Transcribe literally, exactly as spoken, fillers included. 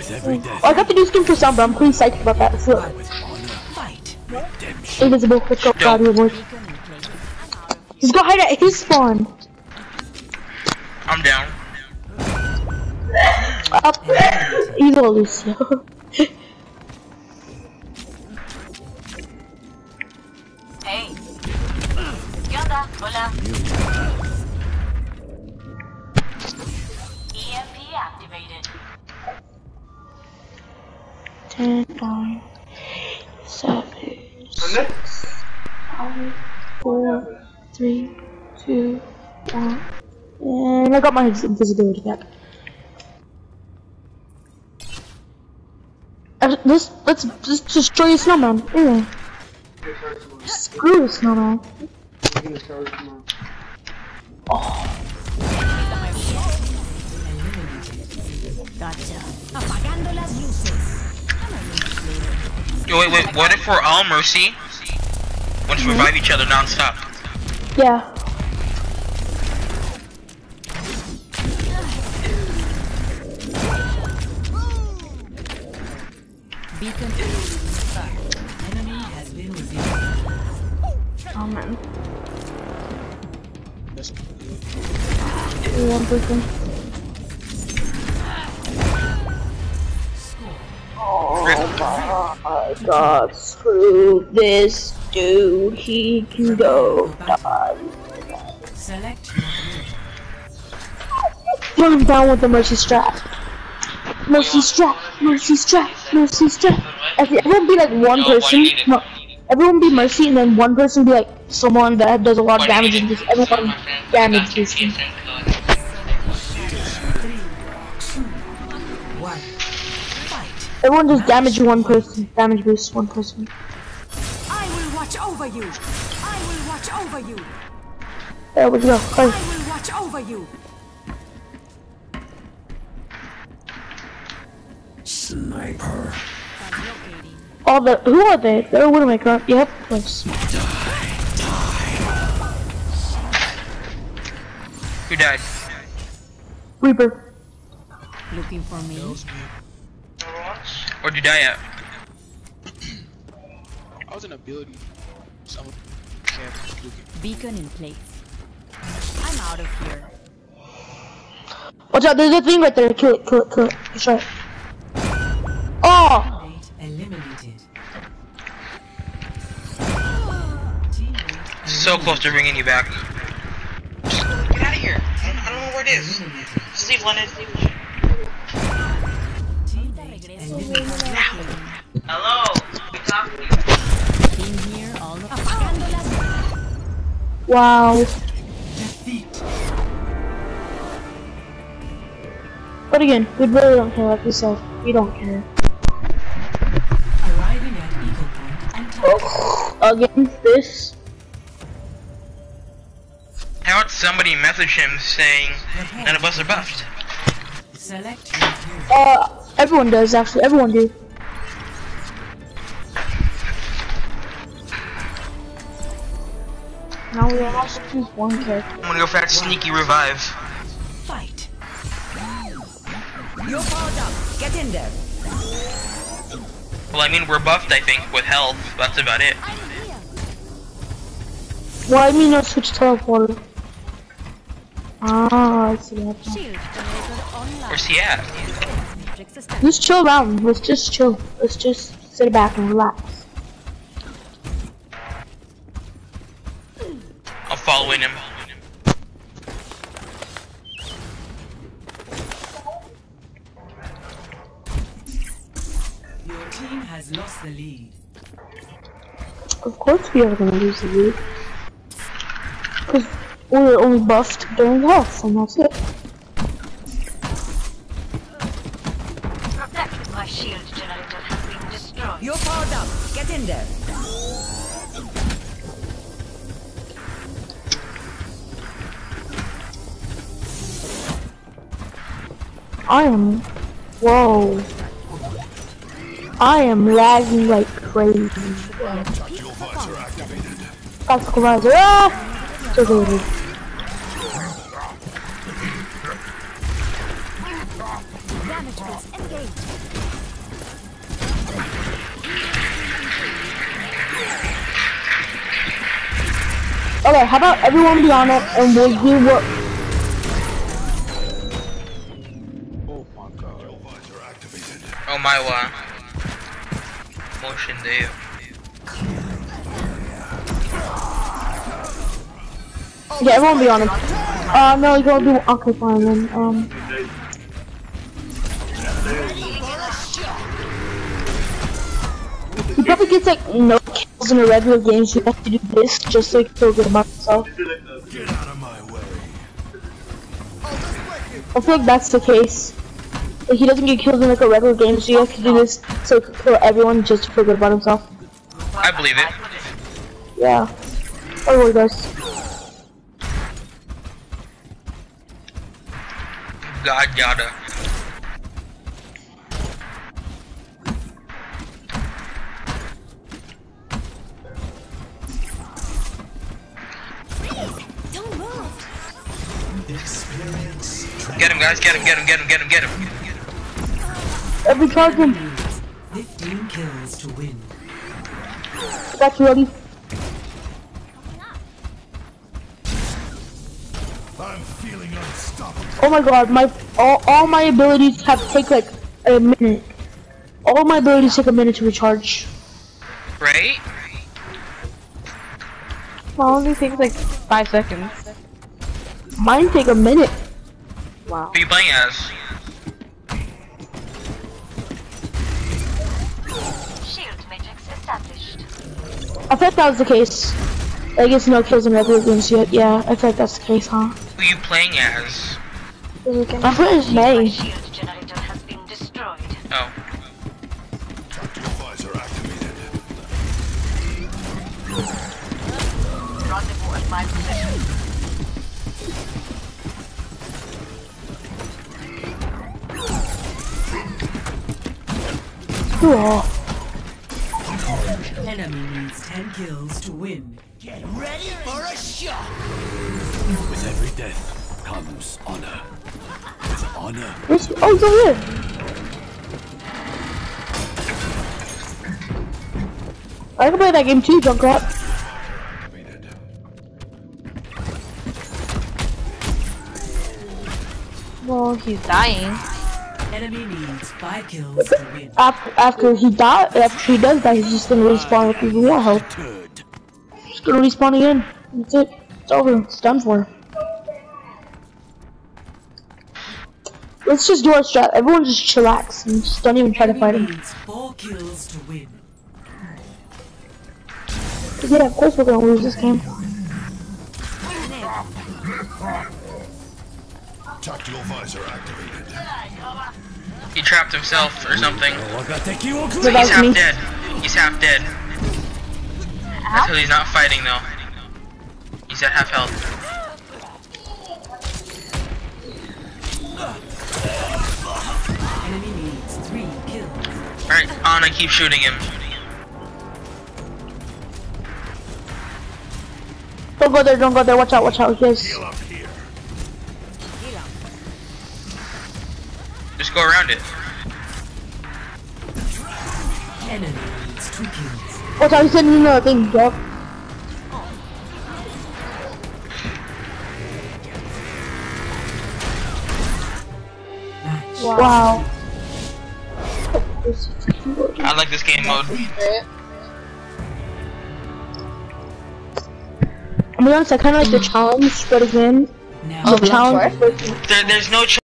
Oh, I got the new skin for Sombra. I'm pretty psyched about that. So, invisible. Let's go. Out here, boys. Let's go hide at his spawn. I'm down. Up. He's all Lucio. Hey. ¿Qué onda? Hola. E M P activated. Ten, nine, seven, six, five, four, three, two, one, and I got my invisibility back. Uh, Let's let's just destroy a snowman. Yeah. Screw the snowman. Oh. Gotcha. Apagando las luces. Yo, wait, wait, what if we're all Mercy? Want to revive each other non-stop? Yeah. Beacon. Enemy has been revealed. Oh man. One person. Oh my god, screw this dude, he can go die. Select. I'm down with the Mercy strap. Mercy strap, Mercy strap, Mercy strap. Everyone be like one person, no, everyone be Mercy and then one person be like someone that does a lot of damage and just everyone damage this thing. Everyone just damage one person, damage boost one person. I will watch over you. I will watch over you. There we go. I will watch over you. Sniper. All the who are they? They're a Widowmaker. Yep, close. Who died? Reaper. Looking for me. Where'd you die at? I was in a building. Someone Beacon in place. I'm out of here. Watch out, there's a thing right there. Kill it, kill it, kill it. That's right. Oh! Eliminated. So close to bringing you back. Just get out of here. I don't, I don't know where it is. Just leave Leonard. Hello. We talking to you. In here, all of Wow. But again, we really don't care, like we said. We don't care. Arriving at Eagle Point and Oh, again, this. How about somebody message him saying none of us are buffed? Select. Uh, everyone does, actually. Everyone do. Now we have to choose one character. I'm gonna go for that sneaky revive. Fight. You're powered up. Get in there. Well, I mean, we're buffed, I think, with health. That's about it. Well, I mean, no switch teleporter. Ah, I see that. Shield generator online. Where's he at? Matrix established. Let's chill around. Let's just chill. Let's just sit back and relax. I'm following him. Your team has lost the lead. Of course we are gonna lose the lead. Because we're only buffed during health, and that's it. Protect my shield generator has been destroyed. You're powered up. Get in there. I am. Whoa. I am lagging like crazy. Tactical visor. Ah! Activated. Damage boost engaged. Okay, how about everyone be on it and we'll do what? Oh my god. Oh my wow. Motion there. Yeah, everyone be on it. Uh, no, you're gonna do, okay, fine then, um. He probably gets like no kills in a regular game, so you have to do this just so he can feel good about himself. Get out of my way. I feel like that's the case. Like, he doesn't get killed in like a regular game, so you have to do this so he can kill everyone just to feel good about himself. I believe it. Yeah. Oh, well, guys. God yada. Don't move. Get him, guys. Get him, get him, get him, get him, get him. Every charge him. fifteen kills to win. Got you ready. I'm feeling unstoppable. Oh my god, my all, all my abilities have to take like a minute. All my abilities take a minute to recharge. Right? It only takes like five seconds. Mine take a minute. Wow. Who you playing as? Shield matrix established. I thought that was the case. I guess no kills in regular games yet. Yeah, I thought that's the case, huh? Who you playing as? I'm playing as May. Shield generator has been destroyed. Oh. Tactical visor activated. Rendezvous at my position. Cool. Enemy needs ten kills to win. Get ready for a shot. With every death comes honor. With honor. Where's, oh, it's over here. I can play that game too, Junkrat. Activated. Well, he's dying. Enemy needs five kills to win. After, after he dies, after he does die, he's just gonna respawn with even more health. Turd. Just gonna respawn again. That's it. It's over. It's done for. Let's just do our strat. Everyone just chillax and just don't even try to fight Enemy him. needs four kills to win. Yeah, of course we're gonna lose this game. Tactical visor activated. He trapped himself or something. So He's that's half me. dead. He's half dead. That's how he's not fighting though. He's at half health. Enemy needs three kills. Alright, Ana, keep shooting him. Don't go there, don't go there. Watch out, watch out. Yes. Heal up here. Just go around it. Enemy needs two kills. Watch out, he's sending another thing, dog. Match. Wow. I like this game mode. I'm gonna be honest, I kinda like the challenge, but again, Now the challenge. There, there's no ch